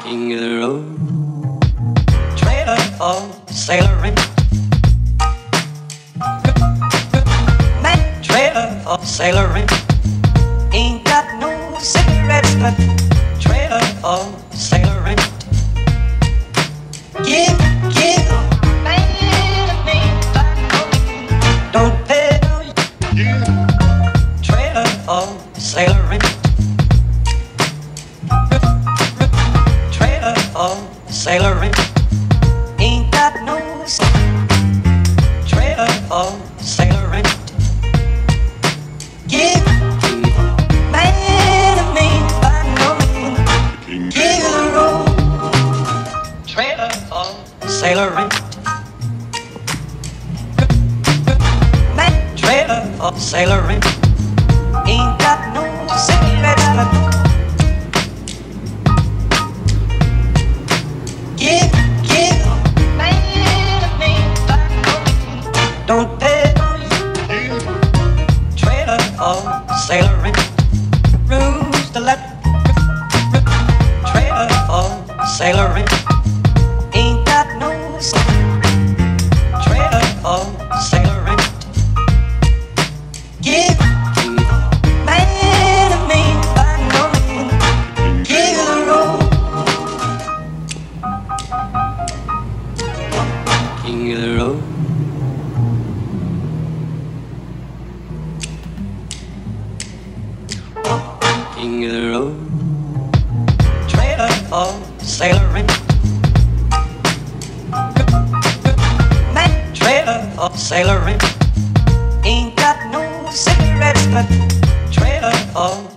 King of the road, trailer for sailoring, man, trailer for sailoring. Ain't got no cigarettes, but trailer for sailoring. Give, man, me, don't pay no. Trailer for sailoring. Sailoring, ain't got no trailer for sailoring. Give man of me, I know, give the road. Trailer for sailoring, man, trailer for sailoring. Ain't got no cigarettes, but give, man of me, don't pay trailer for sailoring. Rules to let trailer for sailoring. Ain't got no trailer for sailoring. Give, man of me, I know, give the road. King of the road, king of the road, trailer for sailoring, man, trailer for sailoring. Ain't got no cigarettes, but trailer for